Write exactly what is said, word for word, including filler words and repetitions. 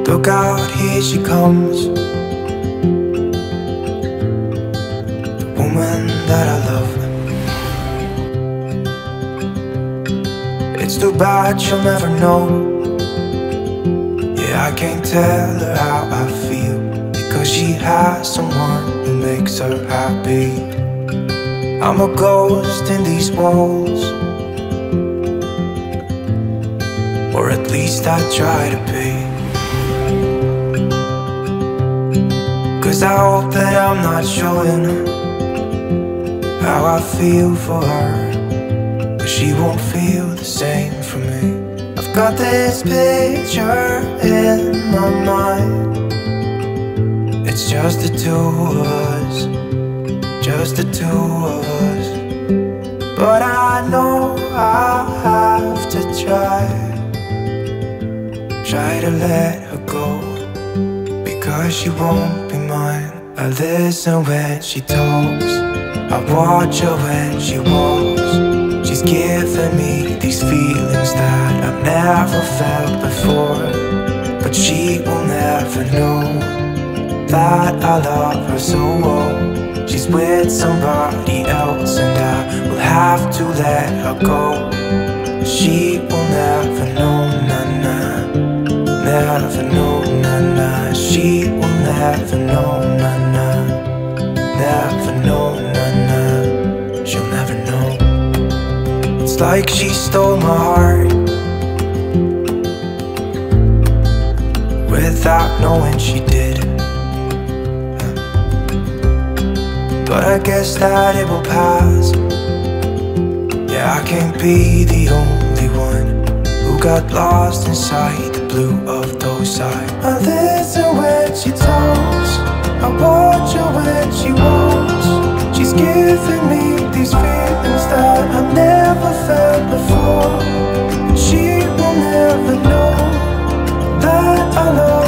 Look out, here she comes, the woman that I love. It's too bad she'll never know. Yeah, I can't tell her how I feel, because she has someone who makes her happy. I'm a ghost in these walls, or at least I try to be. Cause I hope that I'm not showing how I feel for her, but she won't feel the same for me. I've got this picture in my mind. It's just the two of us, just the two of us. But I know I have to try, try to let her go, because she won't be mine. I listen when she talks, I watch her when she walks. She's giving me these feelings that I've never felt before, but she will never know that I love her so well. She's with somebody else and I will have to let her go. She will never know, na-na, never know, na-na. She will never know, na-na, never know, na-na. She'll never know. It's like she stole my heart without knowing she did. But I guess that it will pass. Yeah, I can't be the only one who got lost inside the blue of those eyes. I listen when she talks, I watch her when she walks. She's giving me these feelings that I've never felt before, and she will never know that I love